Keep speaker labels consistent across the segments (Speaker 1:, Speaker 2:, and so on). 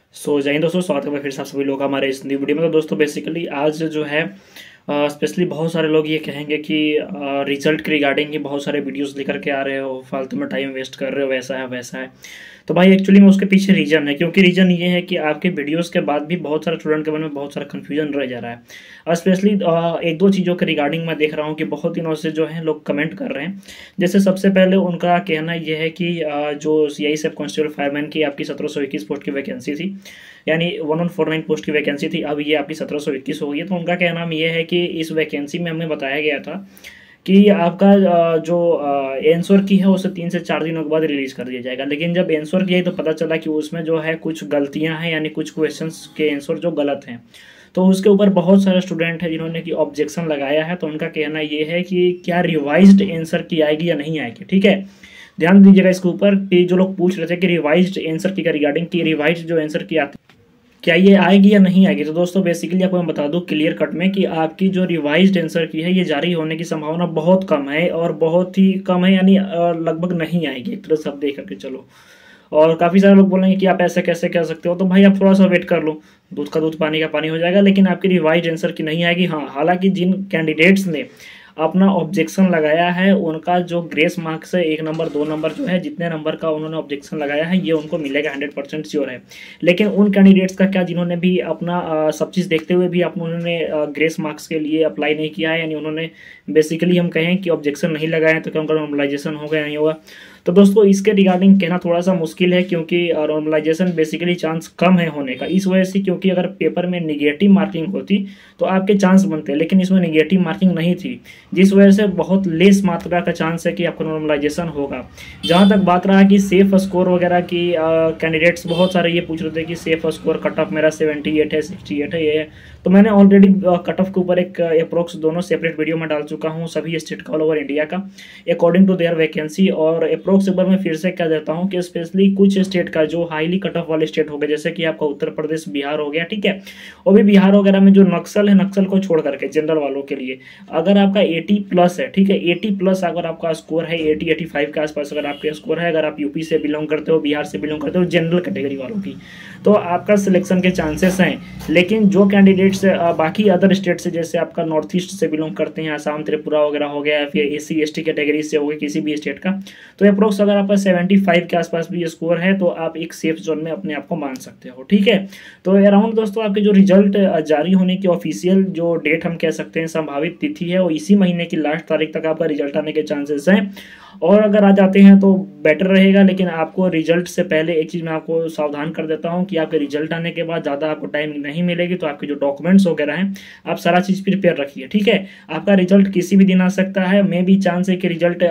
Speaker 1: जय हिंद दोस्तों, स्वागत है फिर से आप सभी लोग हमारे इस न्यू वीडियो में। तो दोस्तों बेसिकली आज जो है स्पेशली बहुत सारे लोग ये कहेंगे कि रिजल्ट के रिगार्डिंग ही बहुत सारे वीडियोस लेकर के आ रहे हो, फालतू में टाइम वेस्ट कर रहे हो, वैसा है वैसा है। तो भाई एक्चुअली में उसके पीछे रीज़न है, क्योंकि रीज़न ये है कि आपके वीडियोस के बाद भी बहुत सारे स्टूडेंट के मन में बहुत सारा कन्फ्यूजन रह जा रहा है। और स्पेशली एक दो चीज़ों के रिगार्डिंग मैं देख रहा हूँ कि बहुत दिनों से जो है लोग कमेंट कर रहे हैं। जैसे सबसे पहले उनका कहना यह है कि जो CI सब कांस्टेबल फायरमैन की आपकी 1721 पोस्ट की वैकेंसी थी, यानी 1149 पोस्ट की वैकेंसी थी, अब ये आपकी 1721 हो गई है। तो उनका कहना ये है कि इस वैकेंसी में हमें बताया गया था कि आपका जो आंसर की है उसे 3 से 4 दिनों के बाद रिलीज कर दिया जाएगा। लेकिन जब आंसर की है तो पता चला कि उसमें जो है कुछ गलतियां हैं, यानी कुछ क्वेश्चंस के आंसर जो गलत हैं। तो उसके ऊपर बहुत सारे स्टूडेंट हैं जिन्होंने कि ऑब्जेक्शन लगाया है। तो उनका कहना ये है कि क्या रिवाइज्ड आंसर की आएगी या नहीं आएगी। ठीक है, ध्यान दीजिएगा इसके ऊपर कि जो लोग पूछ रहे थे कि revised answer key regarding key revised जो आंसर की आती क्या ये आएगी या नहीं आएगी। तो दोस्तों बेसिकली आपको मैं बता दूं क्लियर कट में कि आपकी जो रिवाइज्ड आंसर की है ये जारी होने की संभावना बहुत कम है, और बहुत ही कम है, यानी लगभग नहीं आएगी। एक तरह से आप देख करके चलो। और काफ़ी सारे लोग बोलेंगे कि आप ऐसे कैसे कह सकते हो। तो भाई आप थोड़ा सा वेट कर लो, दूध का दूध पानी का पानी हो जाएगा। लेकिन आपकी रिवाइज्ड आंसर की नहीं आएगी। हाँ, हालांकि जिन कैंडिडेट्स ने अपना ऑब्जेक्शन लगाया है उनका जो ग्रेस मार्क्स है 1 नंबर 2 नंबर जो है, जितने नंबर का उन्होंने ऑब्जेक्शन लगाया है ये उनको मिलेगा, 100% श्योर है। लेकिन उन कैंडिडेट्स का क्या जिन्होंने भी अपना सब चीज़ देखते हुए भी उन्होंने ग्रेस मार्क्स के लिए अप्लाई नहीं किया है, यानी उन्होंने बेसिकली हम कहें कि ऑब्जेक्शन नहीं लगाए, तो क्या उनका नॉर्मलाइजेशन होगा या नहीं होगा। तो दोस्तों इसके रिगार्डिंग कहना थोड़ा सा मुश्किल है, क्योंकि नॉर्मलाइजेशन बेसिकली चांस कम है होने का, इस वजह से क्योंकि अगर पेपर में निगेटिव मार्किंग होती तो आपके चांस बनते, लेकिन इसमें निगेटिव मार्किंग नहीं थी, जिस वजह से बहुत लेस मात्रा का चांस है कि आपका नॉर्मलाइजेशन होगा। जहाँ तक बात रहा कि सेफ स्कोर वगैरह की, कैंडिडेट्स बहुत सारे ये पूछ रहे थे कि सेफ स्कोर कट ऑफ मेरा 78 है, 68 है, ये है। तो मैंने ऑलरेडी कट ऑफ के ऊपर एक अप्रोक्स दोनों सेपरेट वीडियो में डाल चुका हूँ, सभी स्टेट का ऑल ओवर इंडिया का अकॉर्डिंग टू देयर वैकेंसी। और अप्रोक्स एक बार मैं फिर से कह देता हूँ कि स्पेशली कुछ स्टेट का जो हाईली कट ऑफ वाले स्टेट हो गए, जैसे कि आपका उत्तर प्रदेश, बिहार हो गया, ठीक है। और भी बिहार वगैरह में जो नक्सल है, नक्सल को छोड़ करके जनरल वालों के लिए अगर आपका 80+ है, ठीक है, 80+ अगर आपका स्कोर है, 80-85 के आसपास अगर आपका स्कोर है, अगर आप यूपी से बिलोंग करते हो, बिहार से बिलोंग करते हो, जनरल कैटेगरी वालों की, तो आपका सिलेक्शन के चांसेस हैं। लेकिन जो कैंडिडेट्स बाकी अदर स्टेट से, जैसे आपका नॉर्थ ईस्ट से बिलोंग करते हैं, आसाम, त्रिपुरा वगैरह हो गया, फिर SC/ST कैटेगरी से हो गया किसी भी स्टेट का, तो अप्रोक्स अगर आपका 75 के आसपास भी स्कोर है तो आप एक सेफ जोन में अपने आप को मान सकते हो। ठीक है, तो अराउंड दोस्तों आपके जो रिजल्ट जारी होने की ऑफिशियल जो डेट हम कह सकते हैं, संभावित तिथि है, वो इसी महीने की लास्ट तारीख तक आपका रिजल्ट आने के चांसेस हैं। और अगर आ जाते हैं तो बेटर रहेगा। लेकिन आपको रिजल्ट से पहले एक चीज़ मैं आपको सावधान कर देता हूं कि आपके रिजल्ट आने के बाद ज़्यादा आपको टाइम नहीं मिलेगी, तो आपके जो डॉक्यूमेंट्स वगैरह हैं आप सारा चीज़ प्रिपेयर रखिए। ठीक है, आपका रिजल्ट किसी भी दिन आ सकता है, मे भी चांस है कि रिजल्ट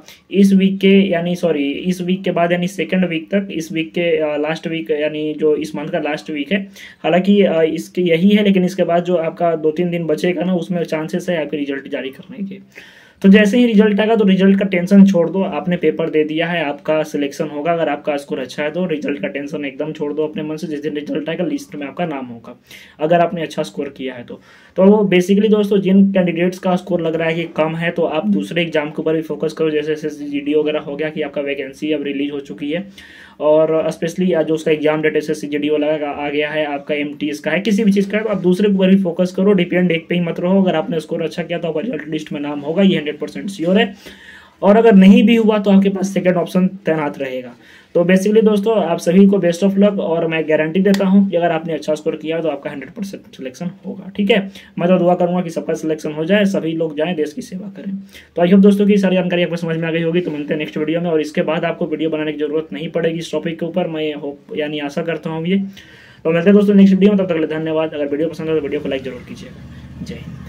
Speaker 1: इस वीक के, यानी सॉरी इस वीक के बाद, यानी 2nd वीक तक, इस वीक के लास्ट वीक, यानी जो इस मंथ का लास्ट वीक है, हालांकि इसके यही है, लेकिन इसके बाद जो आपका 2-3 दिन बचेगा ना, उसमें चांसेस है आपके रिजल्ट जारी करने के। तो जैसे ही रिजल्ट आएगा तो रिजल्ट का टेंशन छोड़ दो, आपने पेपर दे दिया है, आपका सिलेक्शन होगा। अगर आपका स्कोर अच्छा है तो रिजल्ट का टेंशन एकदम छोड़ दो अपने मन से। जिस दिन रिजल्ट आएगा लिस्ट में आपका नाम होगा, अगर आपने अच्छा स्कोर किया है तो वो बेसिकली दोस्तों जिन कैंडिडेट्स का स्कोर लग रहा है कि कम है, तो आप दूसरे एग्जाम के ऊपर भी फोकस करो, जैसे SSGD वगैरह हो गया कि आपका वैकेंसी अब रिलीज हो चुकी है। और स्पेशली जो उसका एग्जाम डेट SSGD वाला आ गया है, आपका MTS का है, किसी भी चीज़ का है, तो आप दूसरे के ऊपर भी फोकस करो, डिपेंड एक पे ही मत रहो। अगर आपने स्कोर अच्छा किया तो आपका रिजल्ट लिस्ट में नाम होगा, ये 100% श्योर है। और अगर नहीं भी हुआ तो आपके पास सेकंड ऑप्शन तैनात रहेगा। तो बेसिकली दोस्तों आप सभी को बेस्ट ऑफ लक, और मैं गारंटी देता हूं कि अगर आपने अच्छा स्कोर किया तो आपका 100% सिलेक्शन होगा। ठीक है, मैं तो दुआ करूंगा कि सबका सिलेक्शन हो जाए, सभी लोग जाएं, देश की सेवा करें। तो आई होप दोस्तों की सारी जानकारी आपको समझ में आ गई होगी। तो मिलते हैं नेक्स्ट वीडियो में, और इसके बाद आपको वीडियो बनाने की जरूरत नहीं पड़ेगी इस टॉपिक के ऊपर, मैं होप यानी आशा करता हूँ ये। तो मिलते हैं दोस्तों नेक्स्ट वीडियो में, तब तक के लिए धन्यवाद। अगर वीडियो पसंद है तो वीडियो को लाइक जरूर कीजिएगा। जय हिंद।